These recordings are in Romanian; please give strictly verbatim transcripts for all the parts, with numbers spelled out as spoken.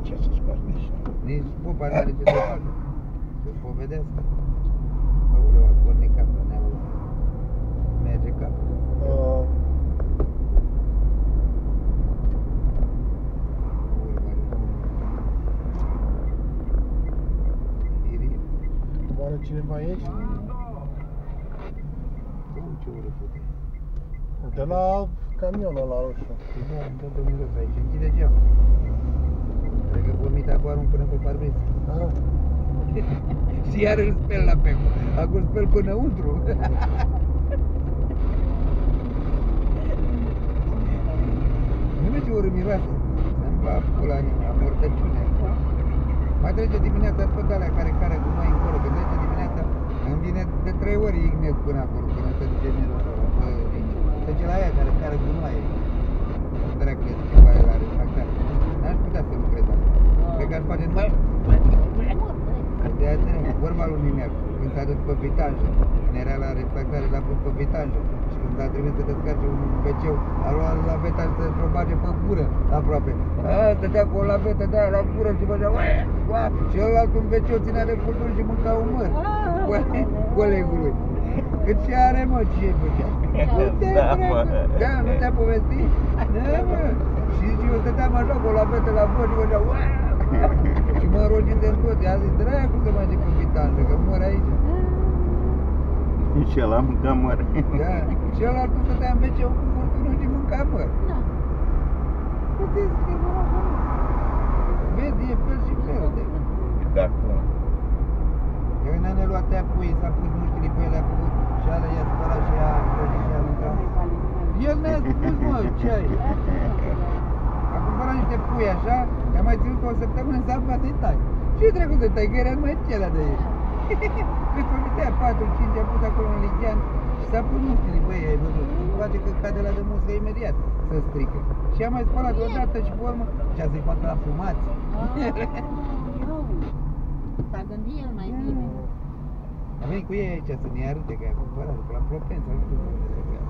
Ce să-și faci așa? Nici popa n-are ce să facă. Să-și povedească. Aoleu, a pornit capul, ne-au... Merge capul. Uh, Oare cineva aici? Ce ură putea? De la camionul ăla roșu. Păi da, îmi dă domnul aici, închide geamul. Cred că vomita cu arunc până pe parbriz. Ah. Și iar îl speli la pecu. Acum speli pânăuntru. Nu vezi ce ură miroase? Să-mi va pula a mortăciune. Mai trece dimineața tot alea care care cu noi încolo. Că trece dimineața, îmi vine de trei ori Ignet până acolo, până se duce mirosul ăla. Trece la aia care care cu noi. Dracu este ce pare la refractare. N-aș putea să lucrez acolo. Cred că aș face numai... De aia trebuie, vorba lui Mineac, când s-a dus pe vitajă, când era la refractare, l-a pus pe vitajă și când a trebuit să descarce un beceu, a luat la veta și să-l bage pe gură aproape. A, stătea cu o lavetă de aia la gură și făcea ua, și ălalt un beceu ținea de furtun și mânca un măr. Colegului. Cât ce are, mă, ce făcea? Nu te Da, nu te-a povestit? Da, mă. Și eu stăteam așa cu o lavetă la băr și făcea ua. Și mă rogite în tot, i-a zis, dracu să mă zic cu vitanjă, că mor aici. Și ăla mânca măr. Da, și ăla tu stătea în beceu cu furtunul și mânca măr. Da. Puteți că nu mă mă. Vezi, e fel și fel de... Da, cum? Eu n-am luat aia pui, s-a pus mușchile pe ele, a făcut și ala i-a spălat și ea și ea mânca. El ne-a spus, mă, ce ai? A cumpărat niște pui așa, i-a mai ținut o săptămână să afla să-i tai. Ce dracu să-i tai, că era numai celea de ei. Cât o mitea, patru, cinci, a pus acolo în ligian și s-a pus mușchile, băi, ai văzut, îmi face că cade la de muscă imediat să strică. Și a mai spălat odată și pe urmă și a să-i facă la fumați. S-a gândit el mai bine. A venit cu ei aici să ne arăte că i-a cumpărat, că la Plopen sau nu știu cum să fie.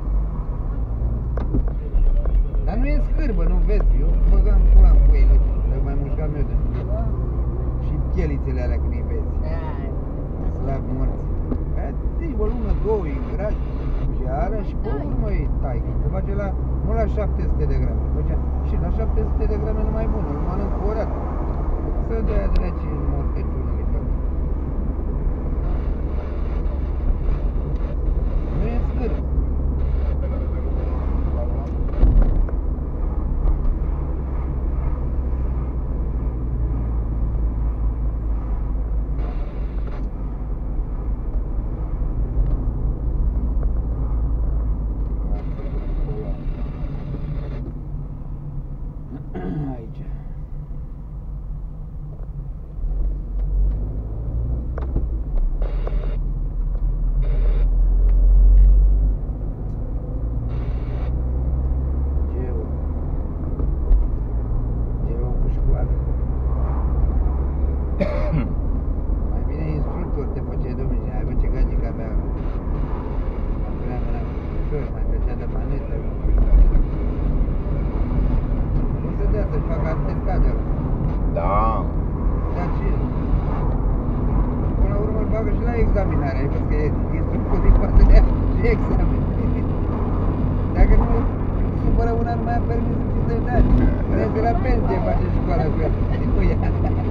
Dar nu e scârbă, nu vezi, eu băgam pula în puiile, că mai mușcam eu de și pielițele alea când îi vezi. Slav morți. Aia zici, o lună, două, îi îngrași și are și pe urmă îi tai, că se face la, nu la șapte sute de grame, făcea, și la șapte sute de grame nu mai bun, îl mănânc cu o dată. Să dea dreci în mortăciunile pe acolo. Nu e scârbă. Aici. Geo. Geo cu școală. Mai bine instructor te făceai, domnule, ai văzut ce gagica avea. Mai punea mâna cu ușor, mai trecea de manetă. Nu se dea să-și facă atestate. Da. Dar ce? Și până la urmă îl bagă și la examinare, ai văzut că e instructor din față de ea și examen. Dacă nu supără una, nu mai a permis cincizeci de ani. Până de la pensie face școala cu ea. Și cu ea.